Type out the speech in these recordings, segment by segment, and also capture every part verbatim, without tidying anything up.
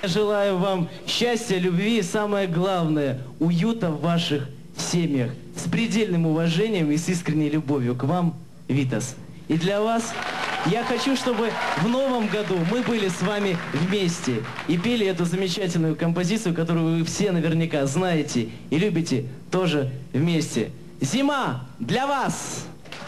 Желаю вам счастья, любви и, самое главное, уюта в ваших семьях. С предельным уважением и с искренней любовью к вам, Витас. И для вас я хочу, чтобы в новом году мы были с вами вместе и пели эту замечательную композицию, которую вы все наверняка знаете и любите тоже вместе. «Зима для вас!»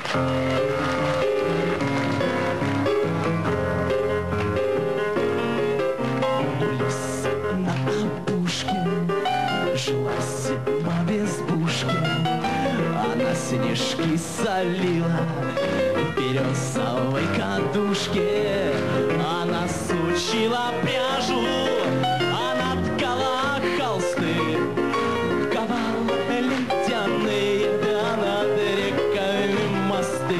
Снежки солила в березовой кадушке. Она сучила пряжу, она ткала холсты, ковала ледяные, да над реками мосты.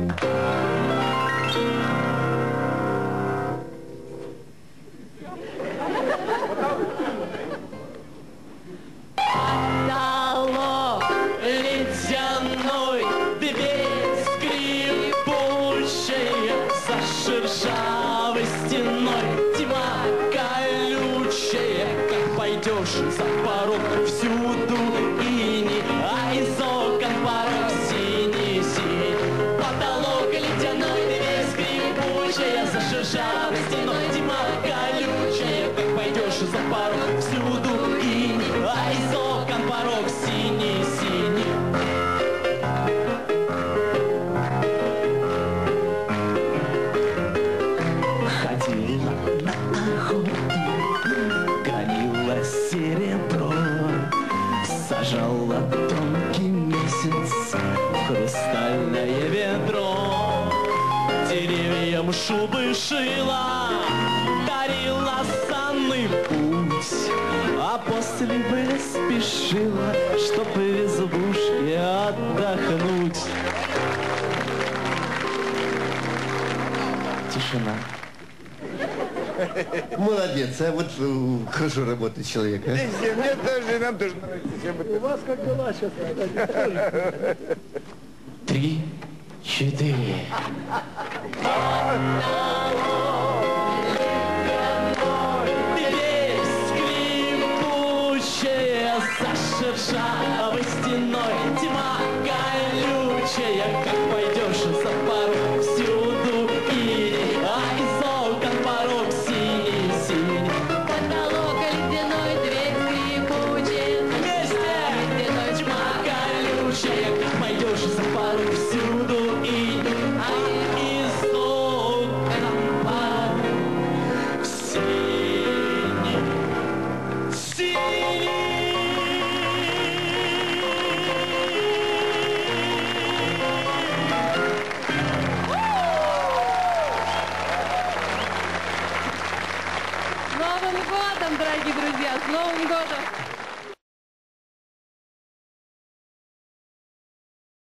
Шершавой стеной тьма колючая, как пойдешь за порог, всюду ини, а из окон порог синий-синий. Потолок ледяной, дверь скрипучая, за шершавой стеной тьма колючая, как пойдешь за порог, всюду ини, а из окон порог синий-синий. Серебро сажала тонкий месяц в хрустальное ведро. Деревьям шубы шила, дарила санный путь, а после бы спешила, чтоб в избушке отдохнуть. Тишина. Молодец, а вот э, хорошо работает человек, а? Мне тоже, нам тоже нравится. У вас как дела сейчас? Три, четыре. Дверь скрипучая, за шершавой стеной тьма колючая, как пойдешь за порог, всюду ини, а из окон порог синий-синий. Потолок ледяной, дверь скрипучая, Вместе! ледяной Тьма колючая, как пойдешь за порог, всюду ини, а из окон порог синий, синий. С Новым годом, дорогие друзья! С Новым годом!